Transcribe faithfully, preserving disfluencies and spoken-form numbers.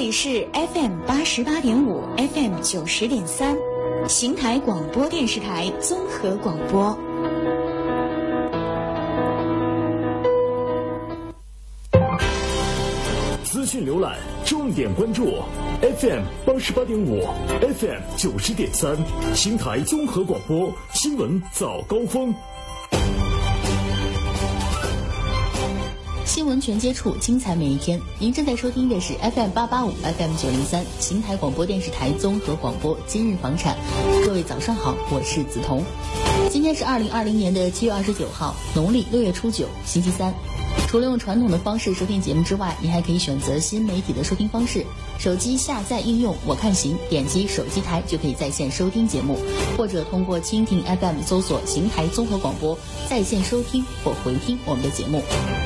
里是 F M 八十八点五 F M 九十点三，邢台广播电视台综合广播。 资讯浏览，重点关注 F M 八十八点五 F M 九十点三，邢台综合广播新闻早高峰。 新闻全接触，精彩每一天。您正在收听的是 F M 八八五 F M 九零三邢台广播电视台综合广播今日房产。各位早上好，我是梓潼。今天是二零二零年的七月二十九号，农历六月初九，星期三。除了用传统的方式收听节目之外，你还可以选择新媒体的收听方式。手机下载应用我看行，点击手机台就可以在线收听节目，或者通过蜻蜓 F M 搜索邢台综合广播在线收听或回听我们的节目。